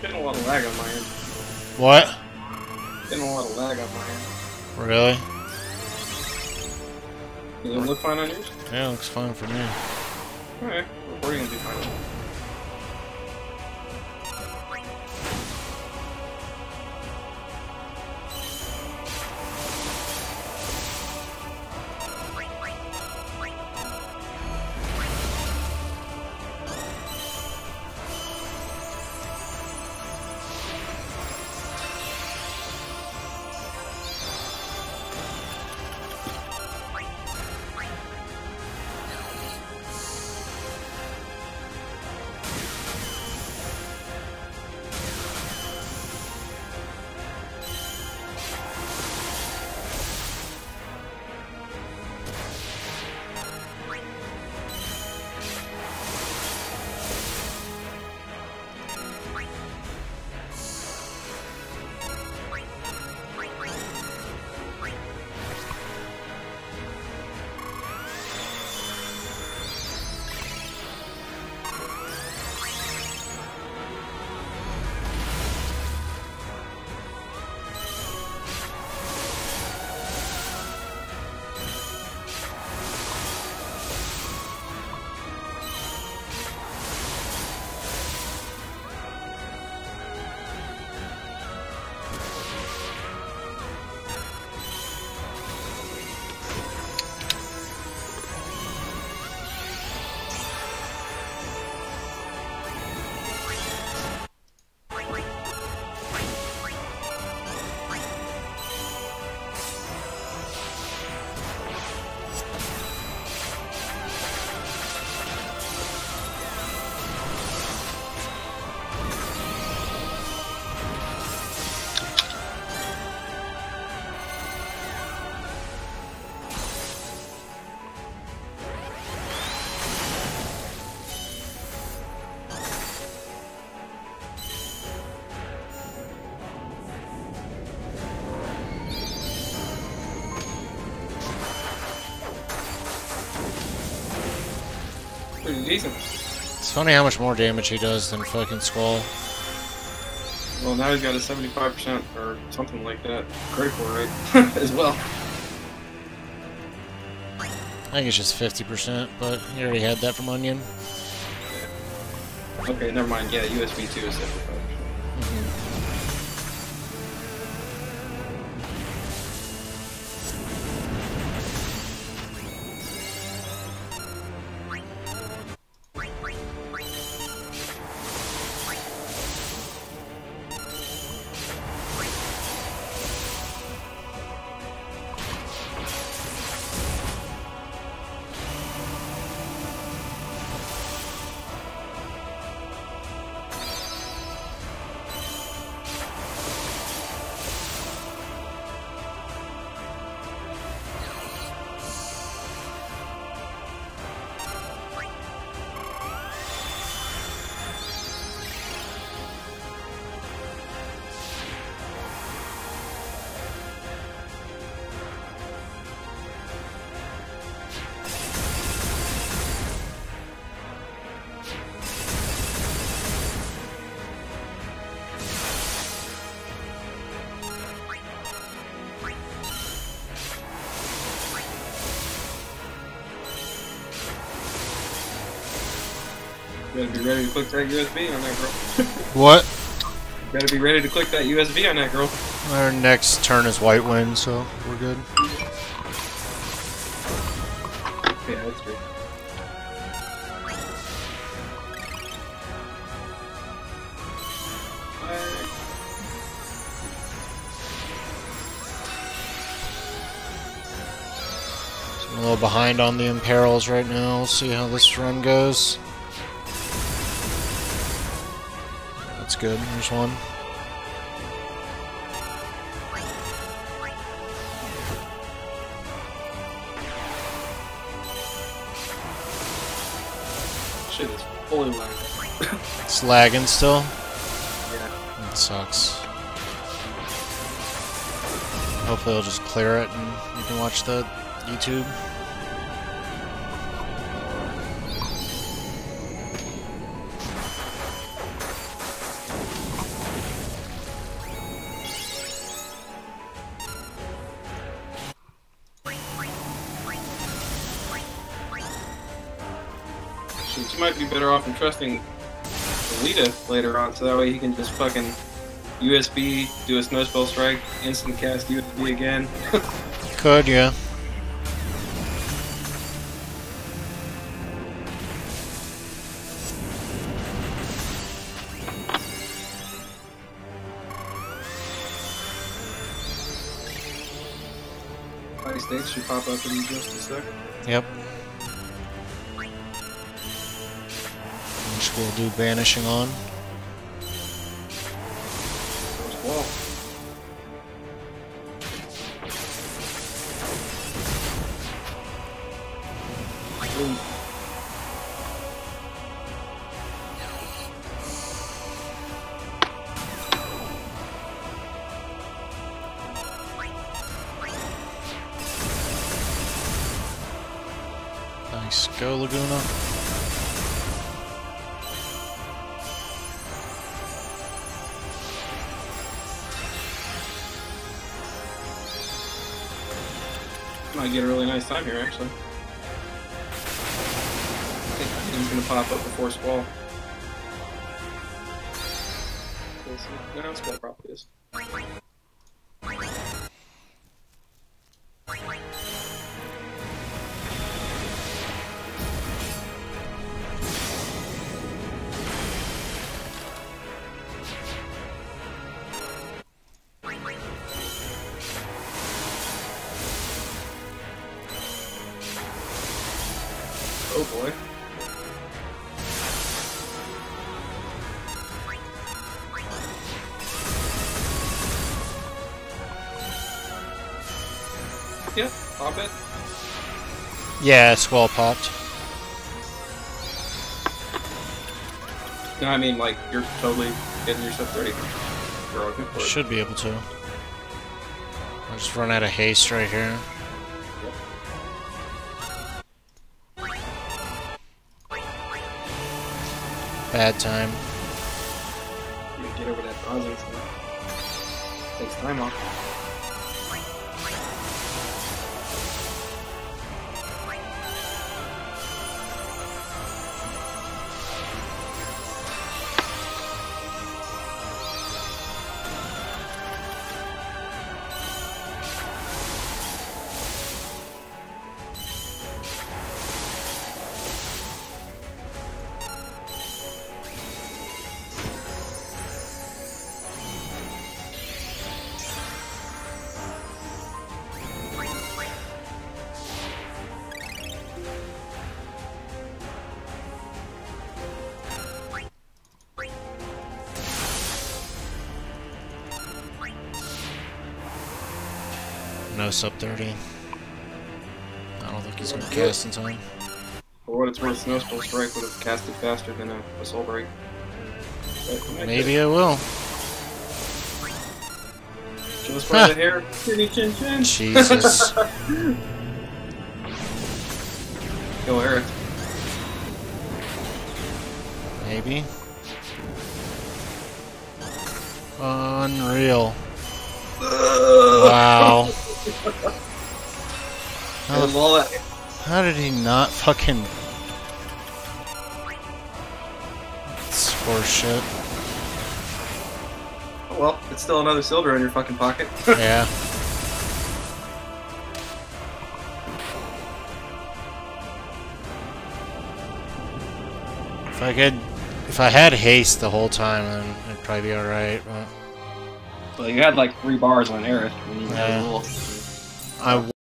Getting a lot of lag on my end. What? Getting a lot of lag on my end. Really? Does it look fine on yours? Yeah, it looks fine for me. Alright, recording will be fine. Pretty decent. It's funny how much more damage he does than fucking Squall. Well, now he's got a 75% or something like that critical rate as well. I think it's just 50%, but you already had that from Onion. Okay, never mind. Yeah, USB 2 is 75%. You better be ready to click that USB on that girl. What? You better be ready to click that USB on that girl. Our next turn is White Wind, so we're good. Yeah, that's true. So I'm a little behind on the Imperils right now. We'll see how this run goes. That's good. There's one. Shit is fully lagged. It's lagging still. Yeah. That sucks. Hopefully it'll just clear it and you can watch the YouTube. Shoot, you might be better off in trusting Alita later on, so that way he can just fucking USB, do a snow spell strike, instant cast USB again. Could, yeah. Ice States should pop up in just a sec. Yep. Which we'll do banishing on. First wall. Boom. Nice. Go, Laguna. Might get a really nice time here, actually. I think he's gonna pop up before Squall. No, Squall probably is. Oh boy. Yeah, pop it. Yeah, Squall popped. No, I mean, like, you're totally getting yourself ready. You're all good for it. Should be able to. I'll just run out of haste right here. Bad time. You get over that pausing stuff. Takes time off. No sub 30. I don't think he's gonna cast in time. For what it's worth, Snow Spell Strike would have casted faster than a Soul Break. Maybe I will. Just by the hair. Chinny chin chin. Jesus. Go Eric. Maybe. Unreal. Wow. How did he not fucking... That's horse shit. Well, it's still another Silver in your fucking pocket. Yeah. If I had haste the whole time, then it'd probably be alright, but... Well, you had like 3 bars on Aerith when you had a little... I